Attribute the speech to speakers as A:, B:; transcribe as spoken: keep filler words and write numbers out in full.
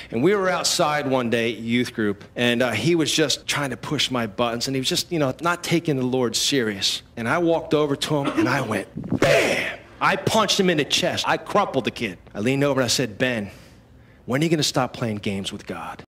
A: And we were outside one day, youth group, and uh, he was just trying to push my buttons, and he was just, you know, not taking the Lord serious. And I walked over to him, and I went, bam! I punched him in the chest. I crumpled the kid. I leaned over and I said, Ben, when are you going to stop playing games with God?